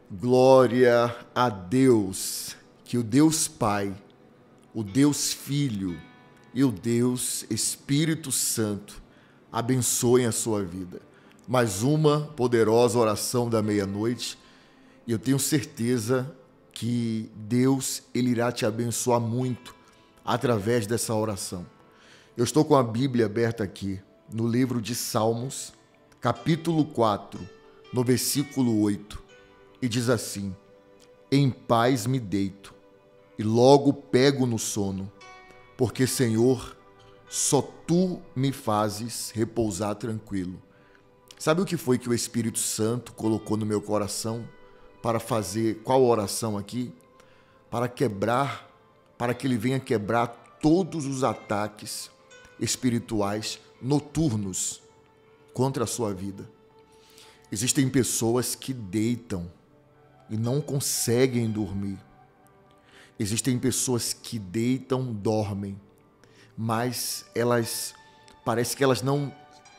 Glória a Deus, que o Deus Pai, o Deus Filho e o Deus Espírito Santo abençoem a sua vida. Mais uma poderosa oração da meia-noite e eu tenho certeza que Deus ele irá te abençoar muito através dessa oração. Eu estou com a Bíblia aberta aqui no livro de Salmos, capítulo 4, no versículo 8. E diz assim: em paz me deito e logo pego no sono, porque, Senhor, só Tu me fazes repousar tranquilo. Sabe o que foi que o Espírito Santo colocou no meu coração para fazer qual oração aqui? Para que Ele venha quebrar todos os ataques espirituais noturnos contra a sua vida. Existem pessoas que deitam e não conseguem dormir. Existem pessoas que deitam, dormem, mas parece que elas não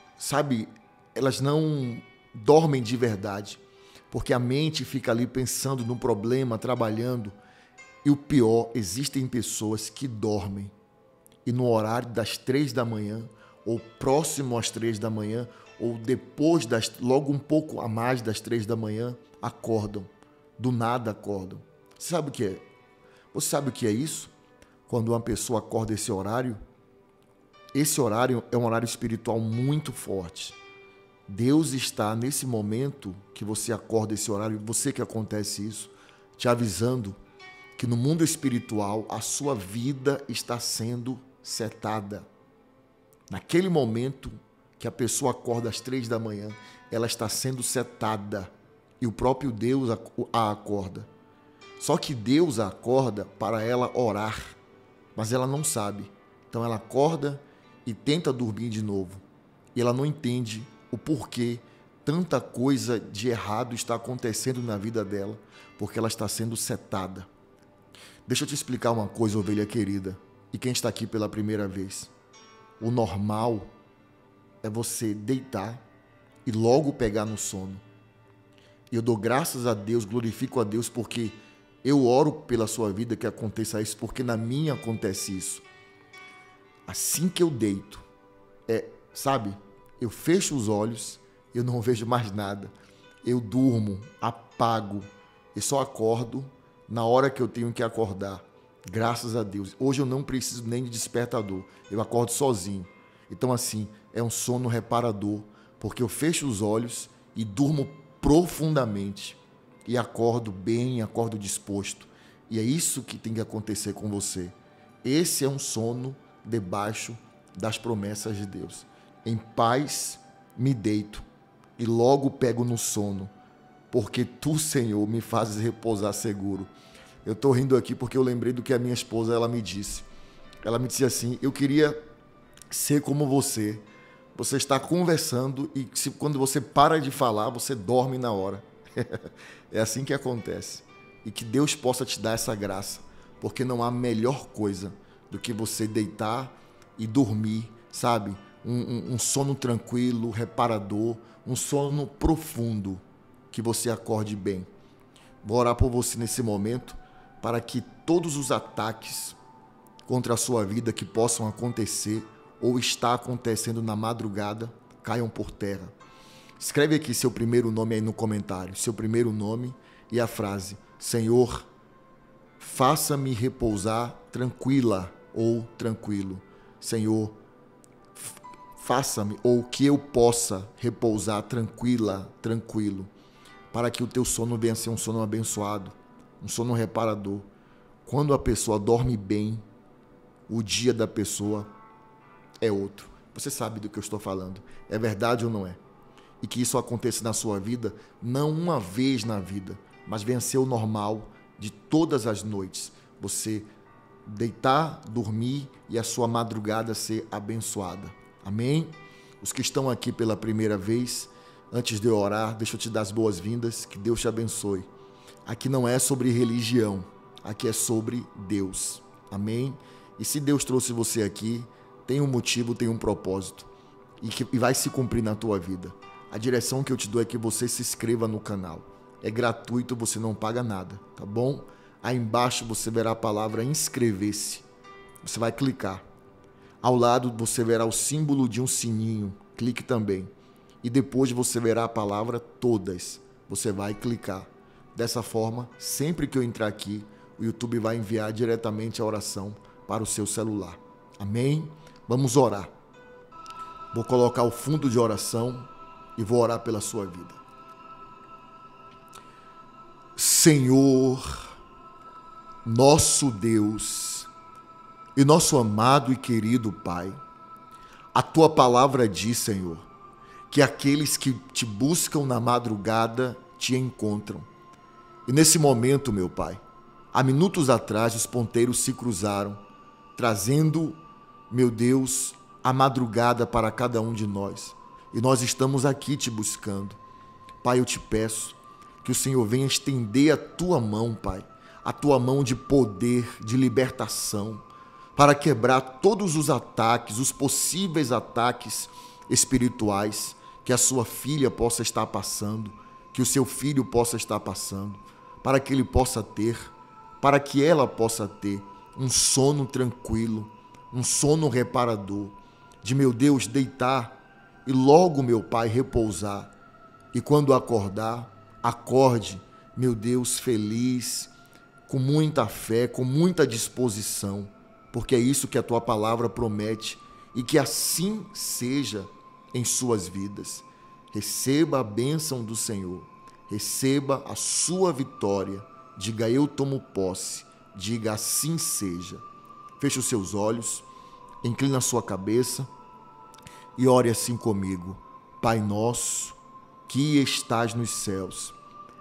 dormem de verdade, porque a mente fica ali pensando no problema, trabalhando. E o pior, existem pessoas que dormem e no horário das 3 da manhã, ou próximo às 3 da manhã, ou depois logo um pouco a mais das 3 da manhã, acordam. Do nada acordam. Você sabe o que é? Você sabe o que é isso? Quando uma pessoa acorda esse horário é um horário espiritual muito forte. Deus está nesse momento que você acorda esse horário, você que acontece isso, te avisando que no mundo espiritual a sua vida está sendo setada. Naquele momento que a pessoa acorda às 3 da manhã, ela está sendo setada. E o próprio Deus a acorda. Só que Deus a acorda para ela orar, mas ela não sabe. Então ela acorda e tenta dormir de novo. E ela não entende o porquê tanta coisa de errado está acontecendo na vida dela, porque ela está sendo setada. Deixa eu te explicar uma coisa, ovelha querida, e quem está aqui pela primeira vez. O normal é você deitar e logo pegar no sono. E eu dou graças a Deus, glorifico a Deus, porque eu oro pela sua vida que aconteça isso, porque na minha acontece isso. Assim que eu deito, eu fecho os olhos, eu não vejo mais nada. Eu durmo, apago e só acordo na hora que eu tenho que acordar. Graças a Deus. Hoje eu não preciso nem de despertador, eu acordo sozinho. Então assim, é um sono reparador, porque eu fecho os olhos e durmo profundamente e acordo bem, acordo disposto. E é isso que tem que acontecer com você. Esse é um sono debaixo das promessas de Deus. Em paz me deito e logo pego no sono, porque Tu, Senhor, me fazes repousar seguro. Eu estou rindo aqui porque eu lembrei do que a minha esposa ela me disse. Ela me disse assim: eu queria ser como você. Você está conversando e quando você para de falar, você dorme na hora. É assim que acontece. E que Deus possa te dar essa graça, porque não há melhor coisa do que você deitar e dormir, sabe? Um sono tranquilo, reparador, um sono profundo, que você acorde bem. Vou orar por você nesse momento, para que todos os ataques contra a sua vida que possam acontecer ou está acontecendo na madrugada, caiam por terra. Escreve aqui seu primeiro nome aí no comentário, seu primeiro nome e a frase: Senhor, faça-me repousar tranquila ou tranquilo. Senhor, faça-me, ou que eu possa repousar tranquila, tranquilo, para que o teu sono venha a ser um sono abençoado, um sono reparador. Quando a pessoa dorme bem, o dia da pessoa é outro. Você sabe do que eu estou falando. É verdade ou não é? E que isso aconteça na sua vida, não uma vez na vida, mas venha a ser o normal de todas as noites. Você deitar, dormir e a sua madrugada ser abençoada. Amém? Os que estão aqui pela primeira vez, antes de eu orar, deixa eu te dar as boas-vindas, que Deus te abençoe. Aqui não é sobre religião, aqui é sobre Deus. Amém? E se Deus trouxe você aqui, tem um motivo, tem um propósito e vai se cumprir na tua vida. A direção que eu te dou é que você se inscreva no canal. É gratuito, você não paga nada, tá bom? Aí embaixo você verá a palavra inscrever-se. Você vai clicar. Ao lado você verá o símbolo de um sininho. Clique também. E depois você verá a palavra todas. Você vai clicar. Dessa forma, sempre que eu entrar aqui, o YouTube vai enviar diretamente a oração para o seu celular. Amém? Vamos orar. Vou colocar o fundo de oração e vou orar pela sua vida. Senhor, nosso Deus e nosso amado e querido Pai, a tua palavra diz, Senhor, que aqueles que te buscam na madrugada te encontram. E nesse momento, meu Pai, há minutos atrás os ponteiros se cruzaram, trazendo, meu Deus, a madrugada para cada um de nós. E nós estamos aqui te buscando. Pai, eu te peço que o Senhor venha estender a tua mão, Pai, a tua mão de poder, de libertação, para quebrar todos os ataques, os possíveis ataques espirituais que a sua filha possa estar passando, que o seu filho possa estar passando, para que ele possa ter, para que ela possa ter um sono tranquilo, um sono reparador, de, meu Deus, deitar e logo, meu Pai, repousar. E quando acordar, acorde, meu Deus, feliz, com muita fé, com muita disposição, porque é isso que a tua palavra promete e que assim seja em suas vidas. Receba a bênção do Senhor, receba a sua vitória. Diga, eu tomo posse. Diga, assim seja. Feche os seus olhos, inclina a sua cabeça e ore assim comigo. Pai nosso, que estás nos céus,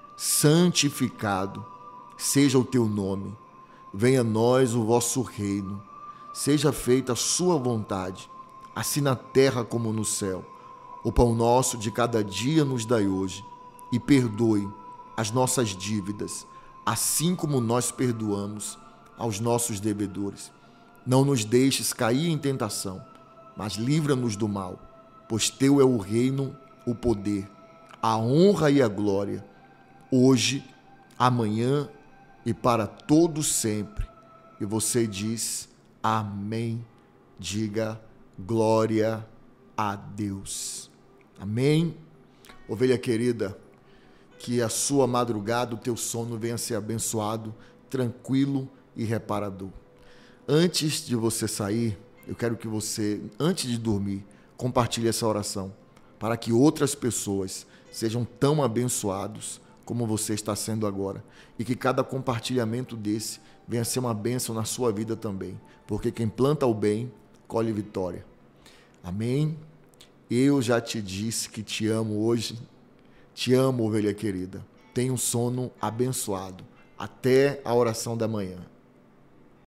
santificado seja o teu nome. Venha a nós o vosso reino. Seja feita a sua vontade, assim na terra como no céu. O pão nosso de cada dia nos dai hoje, e perdoe as nossas dívidas, assim como nós perdoamos aos nossos devedores. Não nos deixes cair em tentação, mas livra-nos do mal, pois teu é o reino, o poder, a honra e a glória, hoje, amanhã e para todo sempre. E você diz amém. Diga glória a Deus. Amém. Ovelha querida, que a sua madrugada, o teu sono venha a ser abençoado, tranquilo e reparador. Antes de você sair, eu quero que você, antes de dormir, compartilhe essa oração, para que outras pessoas sejam tão abençoados como você está sendo agora. E que cada compartilhamento desse venha a ser uma bênção na sua vida também. Porque quem planta o bem, colhe vitória. Amém? Eu já te disse que te amo hoje. Te amo, ovelha querida. Tenha um sono abençoado. Até a oração da manhã.